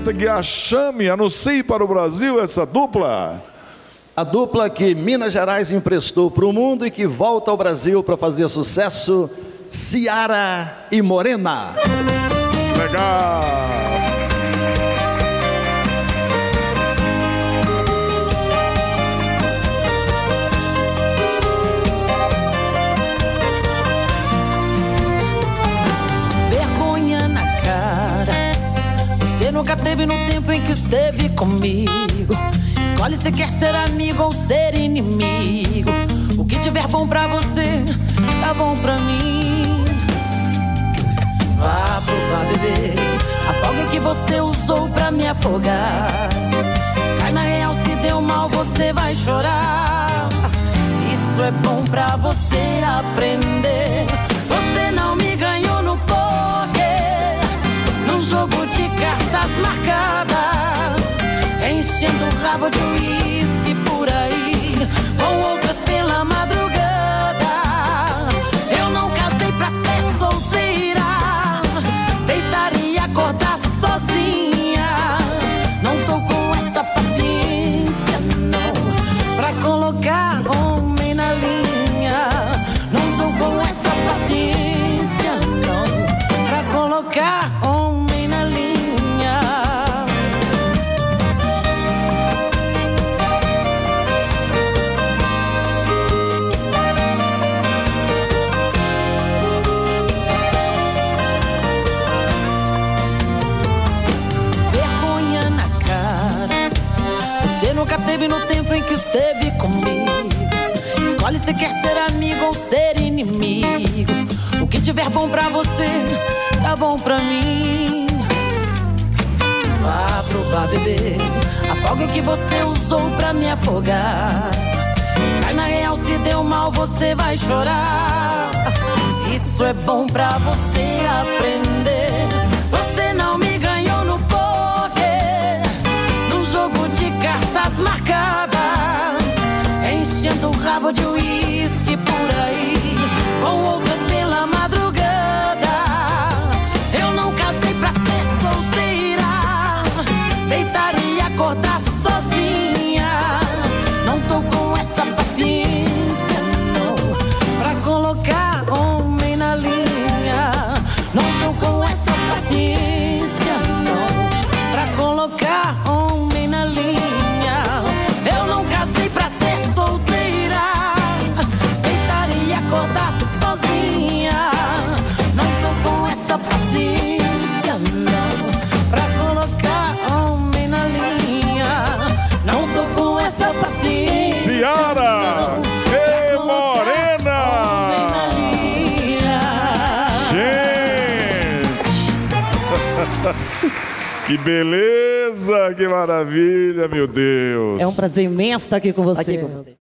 vinheta que a chame, anuncie para o Brasil essa dupla. A dupla que Minas Gerais emprestou para o mundo e que volta ao Brasil para fazer sucesso, Ciara e Morena. Legal! Vergonha na cara, você nunca teve no tempo em que esteve comigo. Escolhe se quer ser amigo ou ser inimigo. O que tiver bom pra você, tá bom pra mim. Vá provar, bebê, afoga que você usou pra me afogar. Cai na real, se deu mal, você vai chorar. Isso é bom pra você aprender. Você não me ganhou no poker, num jogo de cartas marcadas, enchendo o rabo de uísque por aí, com outras pela madrugada. Eu não casei pra ser solteira, deitar e acordar sozinha. Não tô com essa paciência, não, pra colocar homem na linha. Não tô com essa paciência, não, pra colocar homem na linha. Você nunca teve no tempo em que esteve comigo. Escolhe se quer ser amigo ou ser inimigo. O que tiver bom pra você, tá bom pra mim. Vá provar, bebê, afoga o que você usou pra me afogar. Cai na real, se deu mal, você vai chorar. Isso é bom pra você aprender. Você não me ganhou no poker, num jogo de cartas marcadas, enchendo o rabo de uísque por aí, com outras pela madrugada. Eu não casei pra ser solteira, deitar e acordar sozinha. Não tô com essa paciência, não, pra colocar homem na linha. Não tô com essa paciência, não, pra colocar homem na linha. Eu não casei pra ser solteira, deitar e acordar sozinha. Não tô com essa paciência, não, pra colocar homem na linha. Não tô com essa paciência, Ciara e Morena. Gente, que beleza, que maravilha, meu Deus. É um prazer imenso estar aqui com você.